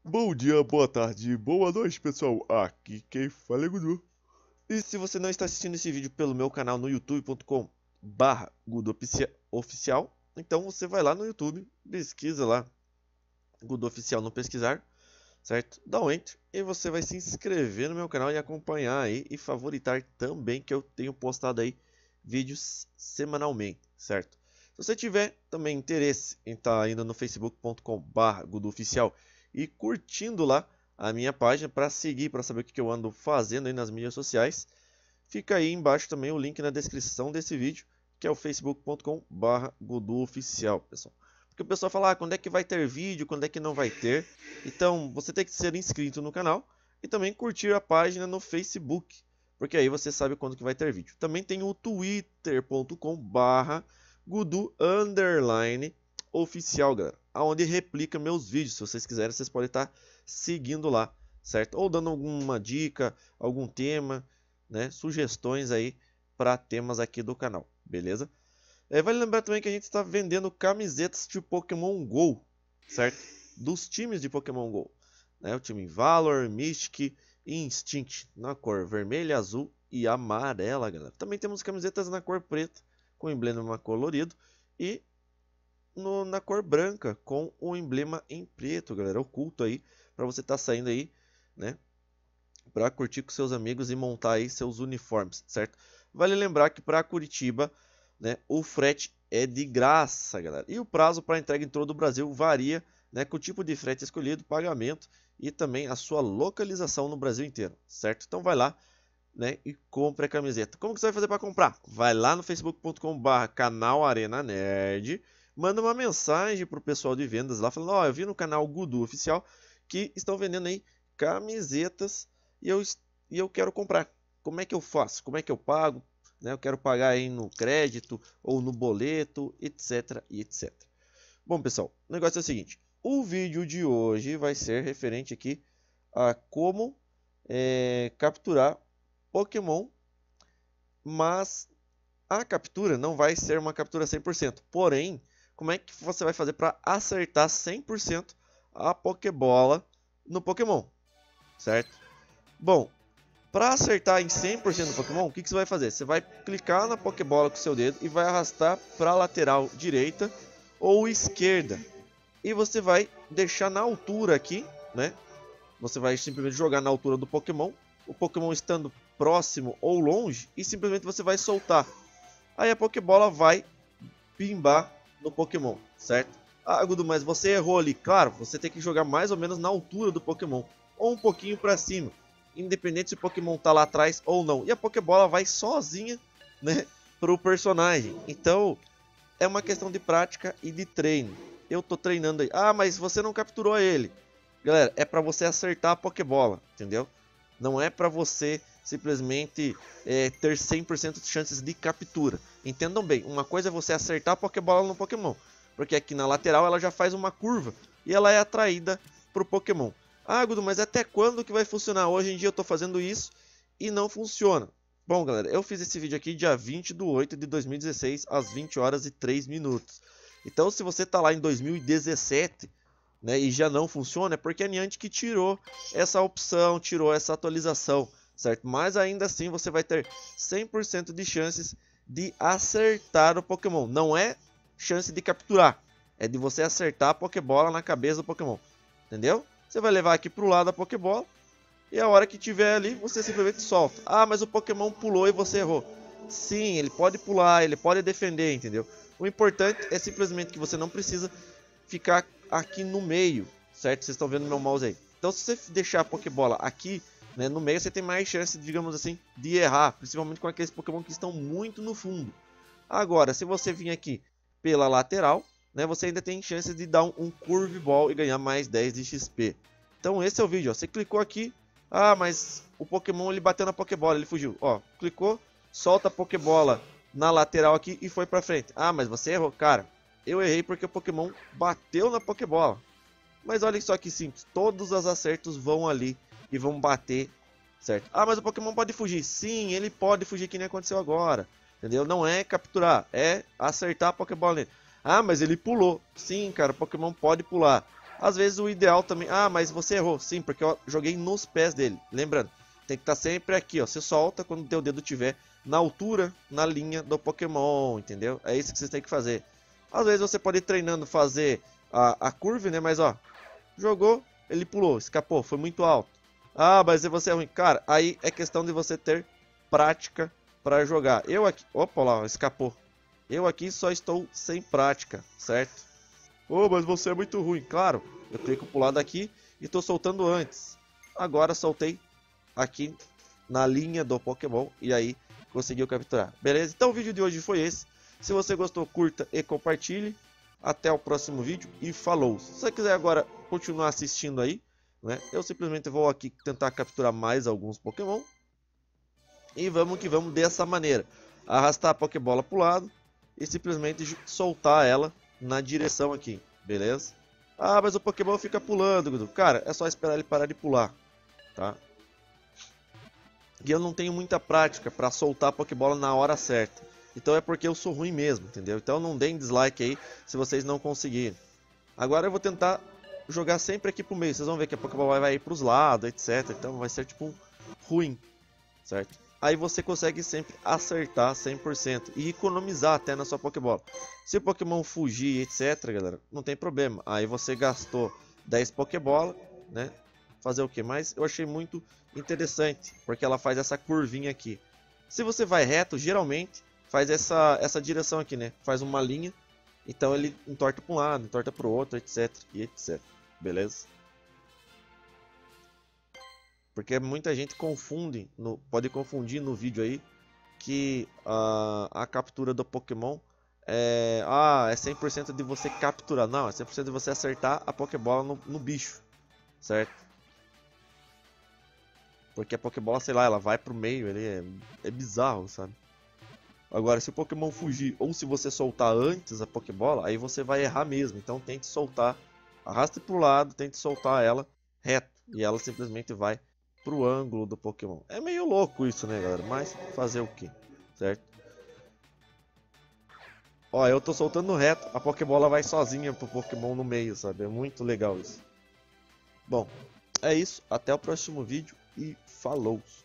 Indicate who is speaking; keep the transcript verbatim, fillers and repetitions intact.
Speaker 1: Bom dia, boa tarde, boa noite, pessoal. Aqui quem fala é Gudu. E se você não está assistindo esse vídeo pelo meu canal no youtube ponto com barra Gudu Oficial, então você vai lá no YouTube, pesquisa lá Gudu Oficial no pesquisar, certo? Dá um enter e você vai se inscrever no meu canal e acompanhar aí e favoritar também, que eu tenho postado aí vídeos semanalmente, certo? Se você tiver também interesse em estar indo no facebook ponto com barra Gudu Oficial e curtindo lá a minha página para seguir, para saber o que eu ando fazendo aí nas mídias sociais, fica aí embaixo também o link na descrição desse vídeo, que é o facebook ponto com barra Gudu Oficial, pessoal. Porque o pessoal fala, ah, quando é que vai ter vídeo, quando é que não vai ter. Então, você tem que ser inscrito no canal e também curtir a página no Facebook, porque aí você sabe quando que vai ter vídeo. Também tem o twitter ponto com barra Gudu underline oficial, galera, aonde replica meus vídeos. Se vocês quiserem, vocês podem estar seguindo lá, certo? Ou dando alguma dica, algum tema, né? Sugestões aí para temas aqui do canal, beleza? É, vale lembrar também que a gente está vendendo camisetas de Pokémon Go, certo? Dos times de Pokémon Go, né? O time Valor, Mystic e Instinct, na cor vermelha, azul e amarela, galera. Também temos camisetas na cor preta, com emblema colorido, e no, na cor branca, com o emblema em preto, galera, oculto aí, para você estar tá saindo aí, né? Para curtir com seus amigos e montar aí seus uniformes, certo? Vale lembrar que para Curitiba, né, o frete é de graça, galera. E o prazo para entrega em todo o Brasil varia, né, com o tipo de frete escolhido, pagamento e também a sua localização no Brasil inteiro, certo? Então vai lá, né, e compre a camiseta. Como que você vai fazer para comprar? Vai lá no facebook ponto com barra canal Arena Nerd, manda uma mensagem pro pessoal de vendas lá, falando, ó, oh, eu vi no canal Gudu Oficial que estão vendendo aí camisetas e eu, e eu quero comprar. Como é que eu faço? Como é que eu pago? Né, eu quero pagar aí no crédito ou no boleto, etc, e etcétera. Bom, pessoal, o negócio é o seguinte. O vídeo de hoje vai ser referente aqui a como é, capturar Pokémon, mas a captura não vai ser uma captura cem por cento. Porém, como é que você vai fazer para acertar cem por cento a Pokébola no Pokémon, certo? Bom, para acertar em cem por cento do Pokémon, o que, que você vai fazer? Você vai clicar na Pokébola com o seu dedo e vai arrastar para a lateral direita ou esquerda. E você vai deixar na altura aqui, né? Você vai simplesmente jogar na altura do Pokémon, o Pokémon estando próximo ou longe, e simplesmente você vai soltar. Aí a Pokébola vai pimbar no Pokémon, certo? Ah, Gudu, mas você errou ali. Claro, você tem que jogar mais ou menos na altura do Pokémon, ou um pouquinho para cima, independente se o Pokémon tá lá atrás ou não. E a Pokébola vai sozinha, né, pro personagem. Então, é uma questão de prática e de treino. Eu tô treinando aí. Ah, mas você não capturou ele. Galera, é para você acertar a Pokébola, entendeu? Não é para você simplesmente é, ter cem por cento de chances de captura. Entendam bem, uma coisa é você acertar a Pokébola no Pokémon, porque aqui na lateral ela já faz uma curva e ela é atraída pro Pokémon. Ah, Gudu, mas até quando que vai funcionar? Hoje em dia eu estou fazendo isso e não funciona. Bom, galera, eu fiz esse vídeo aqui dia vinte de oito de dois mil e dezesseis, às vinte horas e três minutos. Então, se você está lá em dois mil e dezessete, né, e já não funciona, é porque a Niantic tirou essa opção, tirou essa atualização, certo? Mas ainda assim você vai ter cem por cento de chances de acertar o Pokémon. Não é chance de capturar, é de você acertar a Pokébola na cabeça do Pokémon, entendeu? Você vai levar aqui para o lado da Pokébola e a hora que tiver ali, você simplesmente solta. Ah, mas o Pokémon pulou e você errou. Sim, ele pode pular, ele pode defender, entendeu? O importante é simplesmente que você não precisa ficar aqui no meio, certo? Vocês estão vendo meu mouse aí. Então, se você deixar a Pokébola aqui, né, no meio, você tem mais chance, digamos assim, de errar. Principalmente com aqueles Pokémon que estão muito no fundo. Agora, se você vir aqui pela lateral, né, você ainda tem chance de dar um, um Curve Ball e ganhar mais dez de X P. Então esse é o vídeo, ó. Você clicou aqui, ah, mas o Pokémon ele bateu na Pokébola, ele fugiu. Ó, clicou, solta a Pokébola na lateral aqui e foi pra frente. Ah, mas você errou, cara. Eu errei porque o Pokémon bateu na Pokébola. Mas olha só que simples, todos os acertos vão ali e vão bater, certo? Ah, mas o Pokémon pode fugir. Sim, ele pode fugir, que nem aconteceu agora. Entendeu? Não é capturar, é acertar a Pokébola nele. Ah, mas ele pulou. Sim, cara, o Pokémon pode pular. Às vezes o ideal também... Ah, mas você errou. Sim, porque eu joguei nos pés dele. Lembrando, tem que estar sempre aqui, ó. Você solta quando o teu dedo estiver na altura, na linha do Pokémon, entendeu? É isso que você tem que fazer. Às vezes você pode ir treinando fazer a, a curva, né? Mas, ó, jogou, ele pulou, escapou, foi muito alto. Ah, mas você é ruim. Cara, aí é questão de você ter prática para jogar. Eu aqui... Opa, lá, escapou. Eu aqui só estou sem prática, certo? Oh, mas você é muito ruim. Claro, eu tenho que pular daqui e estou soltando antes. Agora soltei aqui na linha do Pokémon e aí conseguiu capturar. Beleza? Então o vídeo de hoje foi esse. Se você gostou, curta e compartilhe. Até o próximo vídeo e falou. Se você quiser agora continuar assistindo aí, né, eu simplesmente vou aqui tentar capturar mais alguns Pokémon. E vamos que vamos dessa maneira. Arrastar a Pokébola para o lado e simplesmente soltar ela na direção aqui. Beleza? Ah, mas o Pokémon fica pulando, Gudu. Cara, é só esperar ele parar de pular. Tá? E eu não tenho muita prática para soltar a Pokébola na hora certa. Então é porque eu sou ruim mesmo, entendeu? Então não deem dislike aí se vocês não conseguirem. Agora eu vou tentar jogar sempre aqui pro meio. Vocês vão ver que a Pokébola vai ir pros lados, etcétera. Então vai ser tipo um ruim, certo? Aí você consegue sempre acertar cem por cento e economizar até na sua Pokébola. Se o Pokémon fugir, etcétera, galera, não tem problema. Aí você gastou dez Pokébola, né? Fazer o que? Mas eu achei muito interessante, porque ela faz essa curvinha aqui. Se você vai reto, geralmente faz essa, essa direção aqui, né? Faz uma linha, então ele entorta para um lado, entorta para o outro, etc, e etcétera. Beleza? Porque muita gente confunde, no, pode confundir no vídeo aí, que uh, a captura do Pokémon é, ah, é cem por cento de você capturar. Não, é cem por cento de você acertar a Pokébola no, no bicho, certo? Porque a Pokébola, sei lá, ela vai pro meio, ele é, é bizarro, sabe? Agora, se o Pokémon fugir ou se você soltar antes a Pokébola, aí você vai errar mesmo. Então tente soltar, arraste pro lado, tente soltar ela reto. E ela simplesmente vai pro ângulo do Pokémon. É meio louco isso, né, galera? Mas fazer o que? Certo? Ó, eu tô soltando reto, a Pokébola vai sozinha pro Pokémon no meio, sabe? É muito legal isso. Bom, é isso. Até o próximo vídeo e falou!